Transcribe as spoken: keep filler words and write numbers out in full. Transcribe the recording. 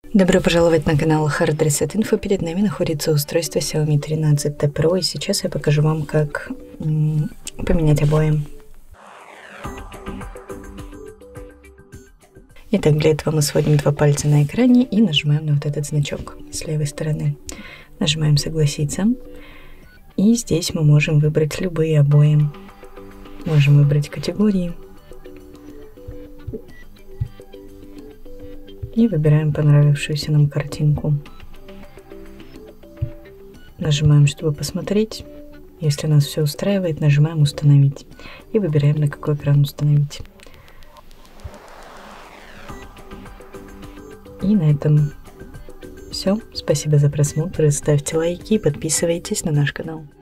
Добро пожаловать на канал Hard Reset Info. Перед нами находится устройство Xiaomi тринадцать T Pro, и сейчас я покажу вам, как м, поменять обои. Итак, для этого мы сводим два пальца на экране и нажимаем на вот этот значок с левой стороны. Нажимаем «Согласиться». И здесь мы можем выбрать любые обои. Можем выбрать категории. И выбираем понравившуюся нам картинку. Нажимаем, чтобы посмотреть. Если нас все устраивает, нажимаем «Установить». И выбираем, на какой экран установить. И на этом все. Спасибо за просмотр. Ставьте лайки и подписывайтесь на наш канал.